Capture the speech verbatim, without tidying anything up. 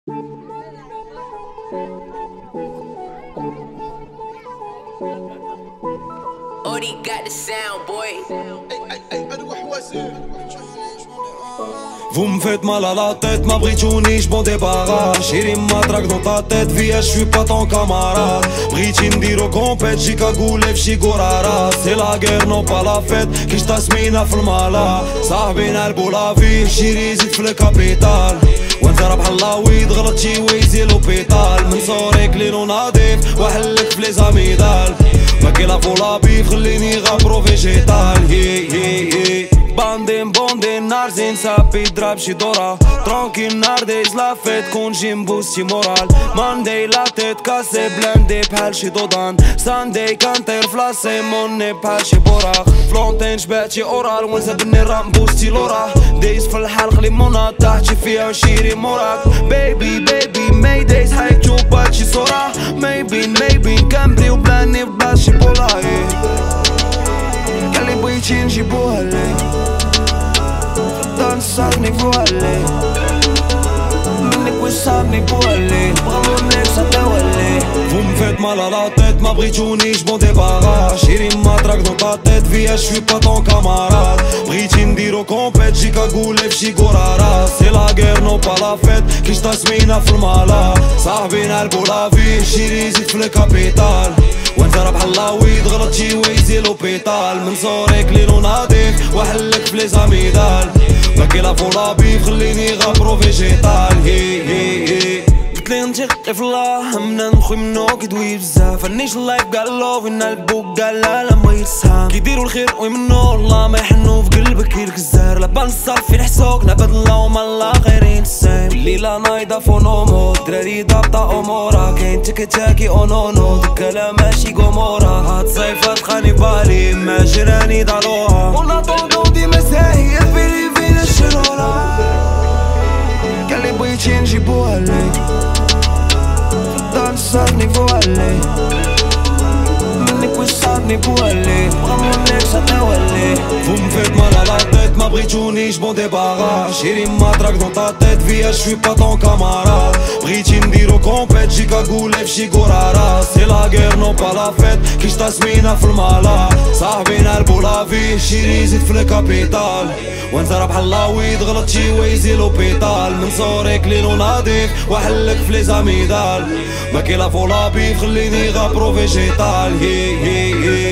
Odie got the sound, boy. Vous me faites mal à la tête, ma Britchouni, j'm'en débarrasse. Chérie, m'attraque dans ta tête, vie, je suis pas ton camarade. Britchin diro compète, Chicago, lève Chigorara. C'est la guerre, non pas la fête, qui j'tasmina f'lmala. صاحبينا البو لا في شيري زيد في الكابيتال. وانت راه بحال لاويد غلطتي ويزي لوبيطال. من صوريك ليلو ناضيف واحلك في لي زاميدال. ما كاين لا فولا بيف خليني غابرو فيجيتال. هي هي هي باندين بوندين نار زين سابي ضرب شي دورة. ترونكيل نار دايز لا فيت كون جي نبوستي مورال. ماندي لا تيت كاسي بلاندي بحال شي دودان. ساندي كانطير فلاسي موني بحال شي بوراق. فلونتين شبعتي اورال ونزبني راه نبوستي لورا. دايز في الحلق ليمونات تحتي فيها وشيري موراك. بيبي بيبي ماي دايز هايك تشوبات شي صورة. مايبين مايبين كامبري وبلاني في بلاص شي بولاي. كاللي بغيتي نجيبوها ليك صابني فوالي منك وصابني فوالي بغاو منك صداولي. Vous me faites mal à la tête, ma Britchouni, j'm'en débarrasse. Chérie, m'attraque dans ta tête, vie, je suis pas ton camarade. Britchin diro compète, Chicago, lève Chigorara. C'est la guerre, non pas la fête, qui j'tasmina f'lmala. صاحبينا البو لا في شيري زيد في الكابيتال. وانت راه بحال لاويد غلطتي ويزي لوبيطال. من صوريك ليلو ناضيف واحلك في لي زاميدال. ما كاين لا فولا بيف خليني غابرو فيجيتال. هي هي هي قلتلي نتيقي في الله همنا نخوي منو كيدوي بزاف. فنيش اللايف قال لوف ان البوك قال لا لا ما يتسهام. كيديرو الخير ويمنو الله ما يحنو في قلبك كيرك الزهر. لابا نصرفي الحسوك نعبد الله وما الله غيرين السايم. الليلة نايضة فونومو دراري ضابطة امورا. كاين تيكي تاكي اونونو دكالا ماشي قمورا. هاد صيفات خاني بالي ما جيراني داروها. وناطوندو ديما ساهي فيلي فينا الشرورة. كاللي بغيتي نجيبوها ليك دار صابني فوالي منك وصابني فوالي بغاو منك صداولي. Vous me faites mal à la tête, ma Britchouni, j'm'en débarrasse. Chérie, m'attraque dans ta tête, vie, je suis pas ton camarade. Britchin diro compète, Chicago, lève Chigorara. C'est la guerre, non pas la fête, qui j'tasmina f'lmala. صاحبينا البو لا في شيري زيد في الكابيتال. وانت راه بحال لاويد غلطتي ويزي لوبيطال. من صوريك ليلو ناضيف واحلك في لي زاميدال. ما كاين لا فولا بيف خليني غابرو فيجيتال. هي هي هي